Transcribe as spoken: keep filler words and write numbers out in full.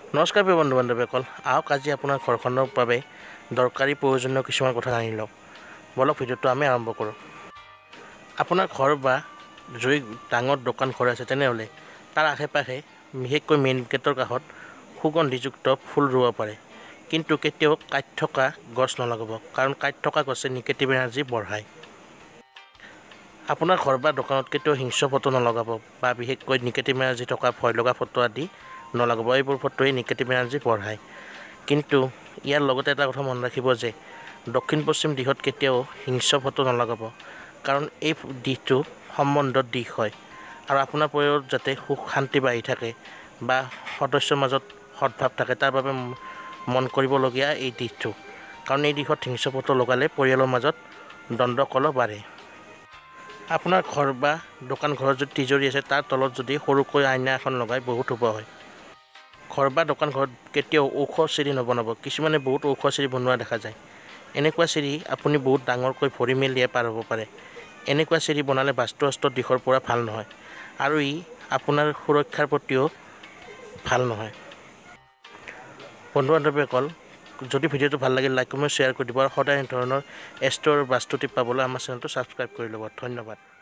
নমস্কাৰ প্ৰিয় বন্ধু বান্ধৱীসকল, আহক আজি আপোনাৰ ঘৰখনৰ বাবে দৰকাৰী প্ৰয়োজনীয় কিছুমান কথা জানি লওঁ। বলক ভিডিঅ'টো আমি আৰম্ভ কৰোঁ। আপোনাৰ ঘৰ বা যদি ডাঙৰ দোকান ঘৰ আছে তেনেহ'লে তাৰ আশে পাশে বিশেষকৈ মেইন গেটৰ কাষত সুগন্ধিযুক্ত ফুল ৰুব পাৰে, কিন্তু কেতিয়াও কাঁইট থকা গছ নলগাব, কাৰণ কাঁইট থকা গছে নিগেটিভ এনাৰ্জি বঢ়ায়। আপোনাৰ ঘৰ বা দোকানত কেতিয়াও হিংস্ৰ ফটো নলগাব বা বিশেষকৈ নিগেটিভ এনাৰ্জি থকা ভয় লগা ফটো আদি নলগাব। এইবোৰ ফটোৱে নিগেটিভ এনাৰ্জি বঢ়ায়। কিন্তু ইয়াৰ লগতে এটা কথা মনত ৰাখিব যে দক্ষিণ পশ্চিম দিশত কেতিয়াও হিংস্ৰ ফটো নলগাব, কাৰণ এই দিশটো সম্বন্ধৰ দিশ হয় আৰু আপোনাৰ পৰিয়ালত যাতে সুখ শান্তি বাঢ়ি থাকে বা সদস্যৰ মাজত সদ্ভাৱ থাকে তাৰ বাবে মন কৰিবলগীয়া এই দিশটো, কাৰণ এই দিশত হিংস্ৰ ফটো লগালে পৰিয়ালৰ মাজত দ্বন্দ্ব কলহ বাঢ়ে। আপোনাৰ ঘৰ বা দোকান ঘৰত যদি তিজৰি আছে তাৰ তলত যদি সৰুকৈ আইনা এখন লগাই বহুত শুভ হয়। ঘৰ বা দোকান ঘৰত কেতিয়াও ওখ চিৰি নবনাব। কিছুমানে বহুত ওখ চিৰি বনোৱা দেখা যায়। এনেকুৱা চিৰি আপুনি বহুত ডাঙৰকৈ ভৰি মেলিয়ে পাৰ হ'ব পাৰে। এনেকুৱা চিৰি বনালে বাস্তুশাস্ত্ৰৰ দিশৰ পৰা ভাল নহয় আৰু ই আপোনাৰ সুৰক্ষাৰ প্ৰতিও ভাল নহয়। বন্ধু বান্ধৱীসকল, যদি ভিডিঅ'টো ভাল লাগিল লাইক কমেণ্ট শ্বেয়াৰ কৰি দিব আৰু সদায় এই ধৰণৰ এষ্ট্ৰ আৰু বাস্তু টিপ পাবলৈ আমাৰ চেনেলটো ছাবস্ক্ৰাইব কৰি ল'ব। ধন্যবাদ।